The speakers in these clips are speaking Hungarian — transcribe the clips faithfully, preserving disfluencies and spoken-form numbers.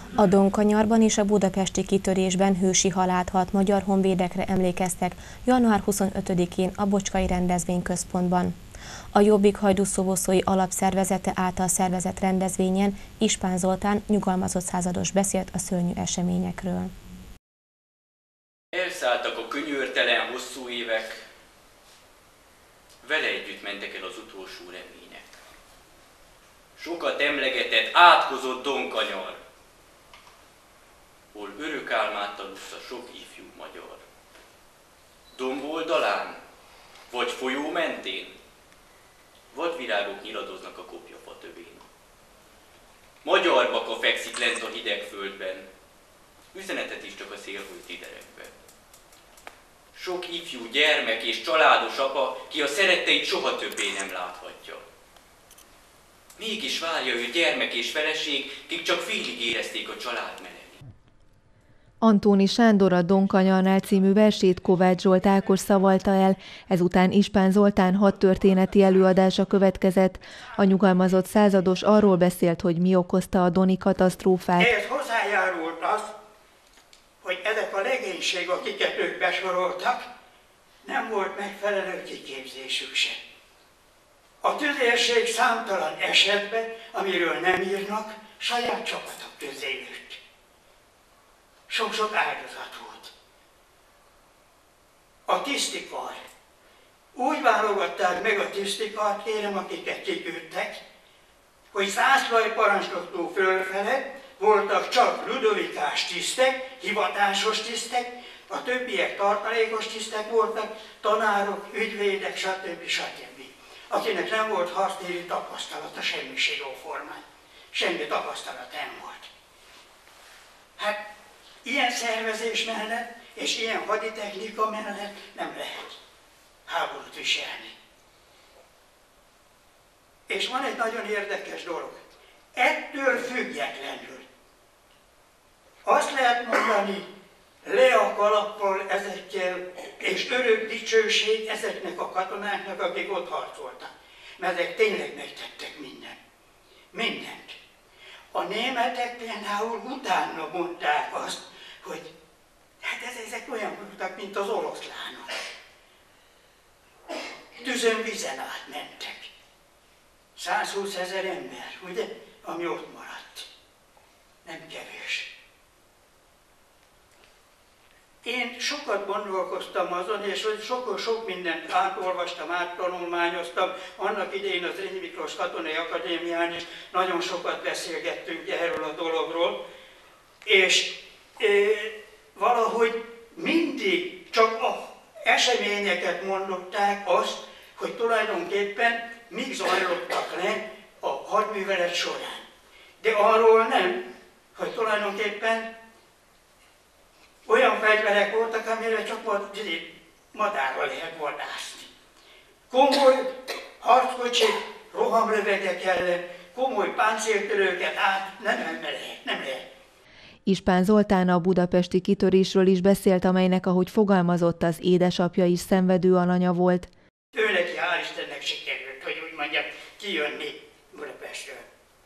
A Donkanyarban és a budapesti kitörésben hősi halált halt magyar honvédekre emlékeztek január huszonötödikén a Bocskai Rendezvényközpontban. A Jobbik hajdúszoboszlói alapszervezete által szervezett rendezvényen Ispán Zoltán nyugalmazott százados beszélt a szörnyű eseményekről. Elszálltak a könyörtelen hosszú évek, vele együtt mentek el az utolsó remények. Sokat emlegetett, átkozott Donkanyar, hol örök álmát alussza sok ifjú magyar. Domboldalán, vagy folyó mentén, vadvirágok nyiladoznak a kopjafa tövén. Magyar baka fekszik lent a hideg földben, üzenetet is csak a szél hújt iderekben. Sok ifjú gyermek és családos apa, ki a szeretteit soha többé nem láthatja. Mégis várja ő gyermek és feleség, kik csak félig érezték a család menetét. Antóni Sándor a Donkanyarnál című versét Kovács Zsolt Ákos szavalta el, ezután Ispán Zoltán hadtörténeti előadása következett. A nyugalmazott százados arról beszélt, hogy mi okozta a doni katasztrófát. Ehhez hozzájárult az, hogy ezek a legénység, akiket ők besoroltak, nem volt megfelelő kiképzésük se. A tüzérség számtalan esetben, amiről nem írnak, saját csapatok közé nőtt. Sok-sok áldozat volt. A tisztikar. Úgy válogatták meg a tisztikart, kérem, akiket kiküldtek, hogy zászlaj parancsnoktól fölfele voltak csak ludovikás tisztek, hivatásos tisztek, a többiek tartalékos tisztek voltak, tanárok, ügyvédek, stb. stb. Akinek nem volt harctéri tapasztalata semmiségó formán. Semmi tapasztalat nem volt. Hát ilyen szervezés mellett és ilyen haditechnika mellett nem lehet háborút viselni. És van egy nagyon érdekes dolog. Ettől függetlenül azt lehet mondani, le a kalappal ezekkel, és örök dicsőség ezeknek a katonáknak, akik ott harcoltak. Mert ezek tényleg megtettek mindent. Mindent. A németek például utána mondták azt, hogy hát ezek olyan voltak, mint az oroszlánok. Tüzön vizen átmentek. százhúszezer ember, ugye, ami ott maradt. Nem kevés. Én sokat gondolkoztam azon, és hogy sok, sok mindent átolvastam, áttanulmányoztam. Annak idején az Zrínyi Miklós Katonai Akadémián is nagyon sokat beszélgettünk erről a dologról, és e, valahogy mindig csak az eseményeket mondották azt, hogy tulajdonképpen mik zajlottak le a hadművelet során. De arról nem, hogy tulajdonképpen olyan fegyverek voltak, amire csak madárra lehet vadászni. Komoly harckocsik, rohamlövegek ellen, komoly páncéltörőket át nem, nem lehet, nem lehet. Ispán Zoltán a budapesti kitörésről is beszélt, amelynek, ahogy fogalmazott, az édesapja is szenvedő alanya volt. Ő neki hál' Istennek sikerült, hogy úgy mondjam, kijönni Budapestről.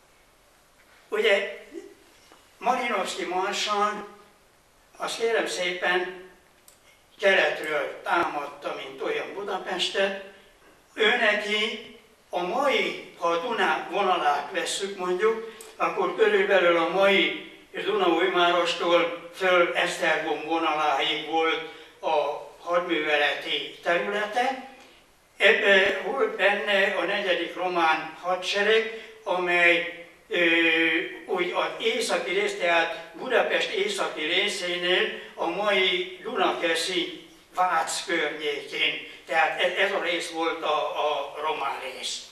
Ugye Malinowski Marshall, azt kérem szépen, keletről támadta, mint olyan Budapestet. Ő neki a mai, ha a Duna vonalát vesszük mondjuk, akkor körülbelül a mai Dunaújvárostól föl Esztergom vonaláig volt a hadműveleti területe. Ebben volt benne a negyedik román hadsereg, amely Ö, úgy az északi rész, tehát Budapest északi részénél a mai Dunakeszi Vác környékén. Tehát ez, ez a rész volt a, a román rész.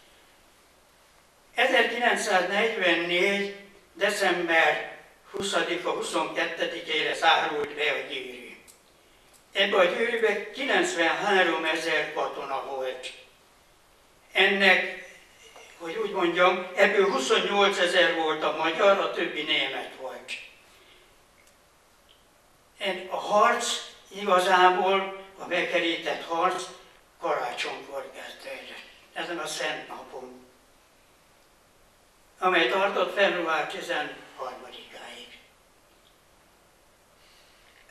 ezerkilencszáznegyvennégy. december huszadika huszonkettedikére zárult be a gyűrű. Ebben a gyűrűben kilencvenháromezer katona volt. Ennek, hogy úgy mondjam, ebből huszonnyolcezer volt a magyar, a többi német volt. A harc igazából, a bekerített harc karácsonykor kezdődött, ezen a szent napon, amely tartott február tizenharmadikáig.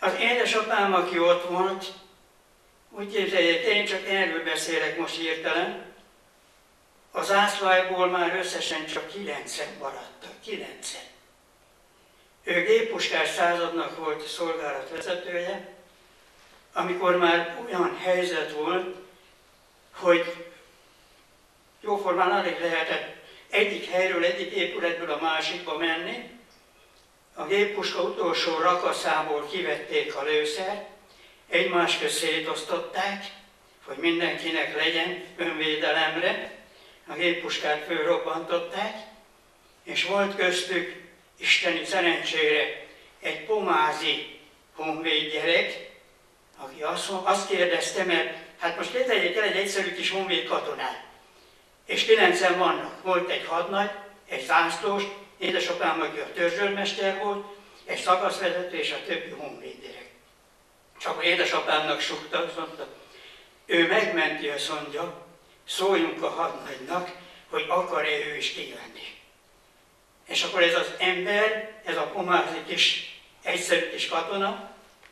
Az édesapám, aki ott volt, úgy képzeljék, én csak erről beszélek most hirtelen, a zászlajból már összesen csak kilencen maradtak, kilencen. Ő géppuskás századnak volt szolgálatvezetője, amikor már olyan helyzet volt, hogy jóformán alig lehetett egyik helyről, egyik épületből a másikba menni. A géppuska utolsó rakaszából kivették a lőszert, egymás közt szétosztották, hogy mindenkinek legyen önvédelemre. A géppuskát fölrobbantották, és volt köztük, isteni szerencsére, egy pomázi honvéd gyerek, aki azt, azt kérdezte, mert hát most képzeljék el egy egyszerű kis honvéd katonát, és kilencen vannak. Volt egy hadnagy, egy zászlós, édesapám, aki a törzsőrmester volt, egy szakaszvezető és a többi honvéd gyerek. Csak a édesapámnak sukta, azt mondta, ő megmenti, azt mondja, szóljunk a hadnagynak, hogy akar-e ő is kijönni. És akkor ez az ember, ez a pomázi kis, egyszerű kis katona,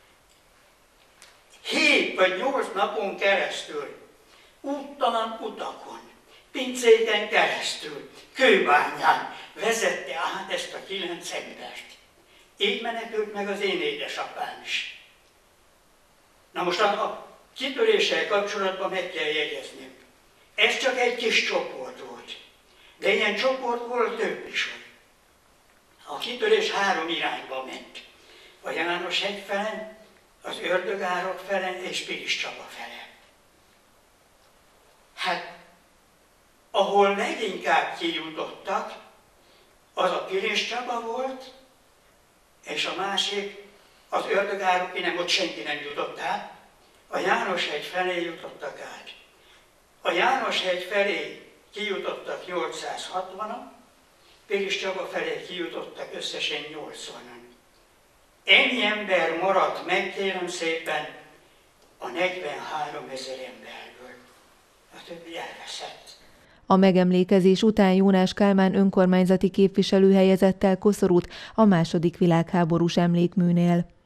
hét vagy nyolc napon keresztül, úttalan utakon, pincéken keresztül, kőbányán vezette át ezt a kilenc embert. Így menekült meg az én édesapám is. Na most a kitöréssel kapcsolatban meg kell jegyezni. Ez csak egy kis csoport volt, de ilyen csoport volt több is. A kitörés három irányba ment. A János-hegy fele, az Ördögárok fele és Piliscsaba fele. Hát, ahol leginkább kijutottak, az a Piliscsaba volt, és a másik, az Ördögárok, nem, ott senki nem jutott át, a János-hegy felé jutottak át. A János-hegy felé kijutottak nyolcszázhatvanan, Piliscsaba felé kijutottak összesen nyolcvanan. Ennyi ember maradt meg, kérem szépen, a negyvenháromezer emberből. A többi elveszett. A megemlékezés után Jónás Kálmán önkormányzati képviselő helyezett el koszorút a második világháborús emlékműnél.